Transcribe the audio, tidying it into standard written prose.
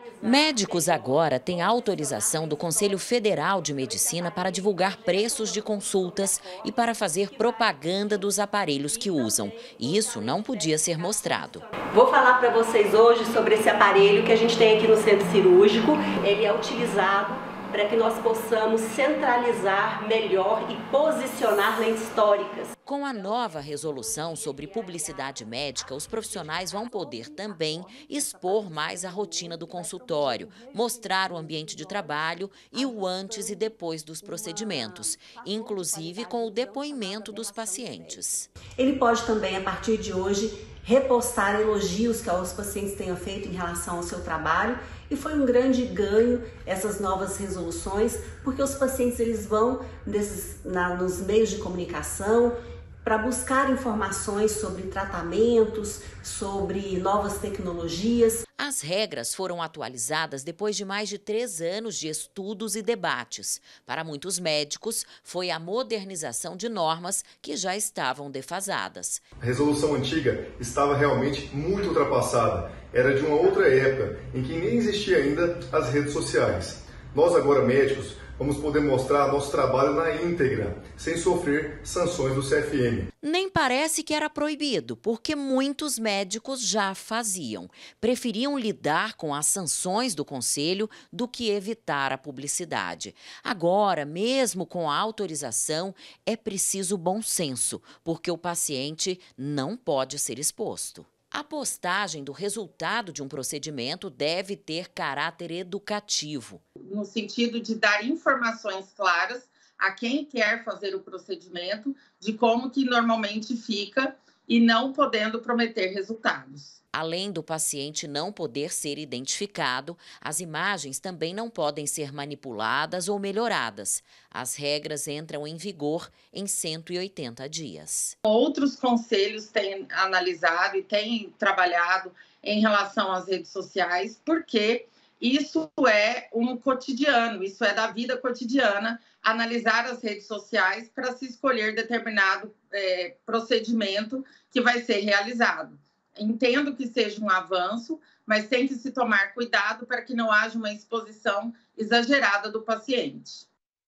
Médicos agora têm autorização do Conselho Federal de Medicina para divulgar preços de consultas e para fazer propaganda dos aparelhos que usam. E isso não podia ser mostrado. Vou falar para vocês hoje sobre esse aparelho que a gente tem aqui no centro cirúrgico. Ele é utilizado para que nós possamos centralizar melhor e posicionar lentes tóricas. Com a nova resolução sobre publicidade médica, os profissionais vão poder também expor mais a rotina do consultório, mostrar o ambiente de trabalho e o antes e depois dos procedimentos, inclusive com o depoimento dos pacientes. Ele pode também, a partir de hoje, repostar elogios que os pacientes tenham feito em relação ao seu trabalho. E foi um grande ganho essas novas resoluções, porque os pacientes eles vão nos meios de comunicação para buscar informações sobre tratamentos, sobre novas tecnologias. As regras foram atualizadas depois de mais de 3 anos de estudos e debates. Para muitos médicos, foi a modernização de normas que já estavam defasadas. A resolução antiga estava realmente muito ultrapassada. Era de uma outra época, em que nem existia ainda as redes sociais. Nós agora, médicos, vamos poder mostrar nosso trabalho na íntegra, sem sofrer sanções do CFM. Nem parece que era proibido, porque muitos médicos já faziam. Preferiam lidar com as sanções do conselho do que evitar a publicidade. Agora, mesmo com a autorização, é preciso bom senso, porque o paciente não pode ser exposto. A postagem do resultado de um procedimento deve ter caráter educativo. No sentido de dar informações claras a quem quer fazer o procedimento, de como que normalmente fica e não podendo prometer resultados. Além do paciente não poder ser identificado, as imagens também não podem ser manipuladas ou melhoradas. As regras entram em vigor em 180 dias. Outros conselhos têm analisado e têm trabalhado em relação às redes sociais, porque isso é um cotidiano, isso é da vida cotidiana, analisar as redes sociais para se escolher determinado procedimento que vai ser realizado. Entendo que seja um avanço, mas tem que se tomar cuidado para que não haja uma exposição exagerada do paciente.